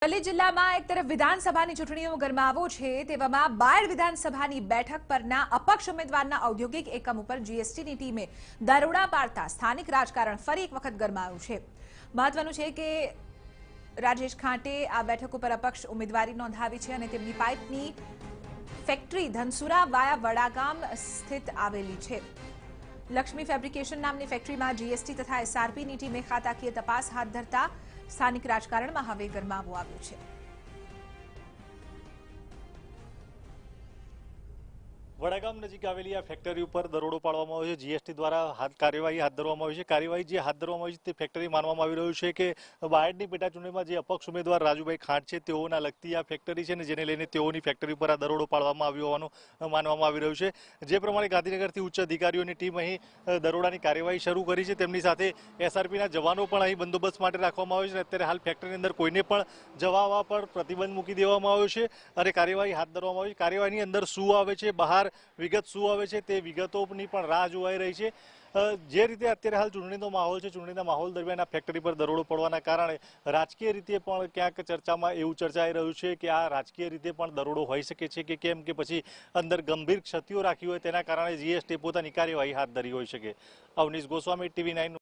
અરવલ્લી જિલ્લામાં એક તરફ વિધાનસભાની ચૂંટણીનો ગરમાવો છે, તેવામાં બાયડ વિધાનસભાની બેઠક પરના અપક્ષ ઉમેદવારના ઔદ્યોગિક એકમ ઉપર જીએસટીની ટીમે દરોડા પાડતા સ્થાનિક રાજકારણ ફરી એક વખત ગરમાયું છે। મહત્વનું છે કે રાજેશ ખાંટે આ બેઠક ઉપર અપક્ષ ઉમેદવારી નોંધાવી છે અને તેમની પાઇપની ફેક્ટરી ધનસુરા વાયા વડાગામ સ્થિત આવેલી છે। લક્ષ્મી ફેબ્રિકેશન નામની ફેક્ટરીમાં જીએસટી તથા એસઆરપીની ટીમે ખાતાકીય તપાસ હાથ ધરતા સ્થાનિક રાજકારણમાં હવે ગરમાવો આવ્યો છે। વડાગામ નજીક આવેલી આ ફેક્ટરી ઉપર દરોડો પાડવામાં આવ્યો છે। જીએસટી દ્વારા કાર્યવાહી હાથ ધરવામાં આવી છે। કાર્યવાહી જે હાથ ધરવામાં આવી છે તે ફેક્ટરી માનવામાં આવી રહ્યું છે કે બાયડની પેટા ચૂંટણીમાં જે અપક્ષ ઉમેદવાર રાજુભાઈ ખાંટ છે તેઓના લગતી આ ફેક્ટરી છે ને જેને લઈને તેઓની ફેક્ટરી પર આ દરોડો પાડવામાં આવ્યો હોવાનું માનવામાં આવી રહ્યું છે। જે પ્રમાણે ગાંધીનગરથી ઉચ્ચ અધિકારીઓની ટીમ અહીં દરોડાની કાર્યવાહી શરૂ કરી છે। તેમની સાથે એસઆરપીના જવાનો પણ અહીં બંદોબસ્ત માટે રાખવામાં આવ્યો છે। અત્યારે હાલ ફેક્ટરીની અંદર કોઈને પણ જવા આવવા પર પ્રતિબંધ મૂકી દેવામાં આવ્યો છે અને કાર્યવાહી હાથ ધરવામાં આવી છે। કાર્યવાહીની અંદર શું આવે છે, બહાર વિગત શું આવે છે તે વિગતોની પણ રાહ જોવાઈ રહી છે। જે રીતે અત્યારે હાલ ચૂંટણીનો માહોલ છે, ચૂંટણીના માહોલ દરમિયાન આ ફેક્ટરી પર દરોડો પડવાના કારણે રાજકીય રીતે પણ ક્યાંક ચર્ચામાં એવું ચર્ચાઈ રહ્યું છે કે આ રાજકીય રીતે પણ દરોડો હોઈ શકે છે કે કેમ, કે પછી અંદર ગંભીર ક્ષતિઓ રાખી હોય તેના કારણે જીએસટી પોતાની કાર્યવાહી હાથ ધરી હોઈ શકે। અવનીશ ગોસ્વામી, TV9।